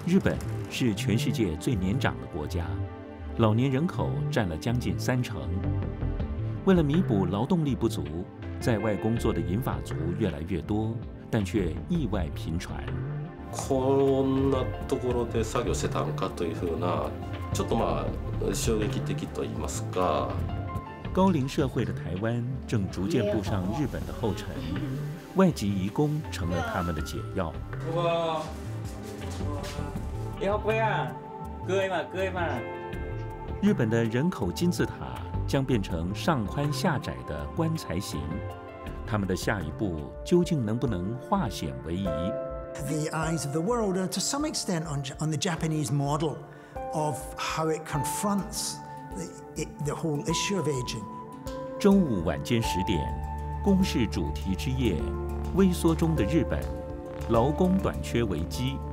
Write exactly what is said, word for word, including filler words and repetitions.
日本是全世界最年长的国家，老年人口占了将近三成。为了弥补劳动力不足，在外工作的银发族越来越多，但却意外频传。 こんなところで作業してたんかというふうな、ちょっとまあ衝撃的と言いますか。 高龄社会的台湾正逐渐步上日本的后尘，外籍移工成了他们的解药。 哇，要不呀？cưới mà cưới mà。 日本的人口金字塔将变成上宽下窄的棺材型，他们的下一步究竟能不能化险为夷？ The eyes of the world are to some extent on, on the Japanese model of how it confronts the, it, the whole issue of aging. 周五晚间十点，公视主题之夜，微缩中的日本，劳工短缺危机。